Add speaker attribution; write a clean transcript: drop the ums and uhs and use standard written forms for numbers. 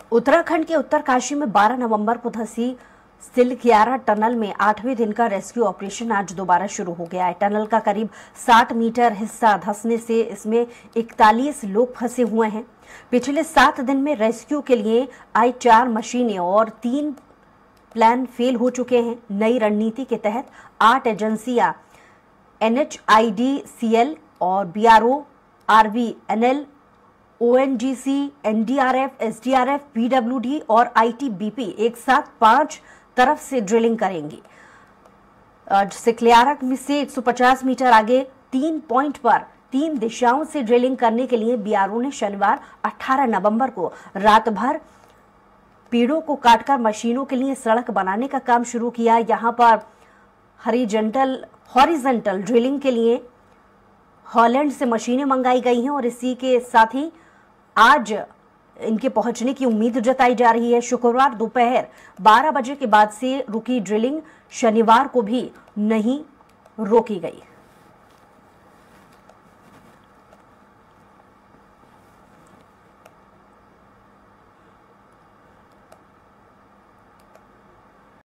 Speaker 1: उत्तराखंड के उत्तरकाशी में 12 नवंबर को धंसी सिलक्यारा टनल में 8वें दिन का रेस्क्यू ऑपरेशन आज दोबारा शुरू हो गया है। टनल का करीब 60 मीटर हिस्सा धंसने से इसमें 41 लोग फंसे हुए हैं। पिछले 7 दिन में रेस्क्यू के लिए आई 4 मशीनें और 3 प्लान फेल हो चुके हैं। नई रणनीति के तहत 8 एजेंसियां NHIDCL और BRO, RVNL, ONGC, NDRF, SDRF, PWD और ITBP एक साथ 5 तरफ से ड्रिलिंग करेंगी। सिलक्यारा से 150 मीटर आगे 3 पॉइंट पर 3 दिशाओं से ड्रिलिंग करने के लिए BRO ने शनिवार 18 नवंबर को रात भर पेड़ों को काटकर मशीनों के लिए सड़क बनाने का काम शुरू किया। यहां पर हॉरिजॉन्टल ड्रिलिंग के लिए हॉलैंड से मशीनें मंगाई गई हैं और इसी के साथ ही आज इनके पहुंचने की उम्मीद जताई जा रही है। शुक्रवार दोपहर 12 बजे के बाद से रुकी ड्रिलिंग शनिवार को भी नहीं रोकी गई।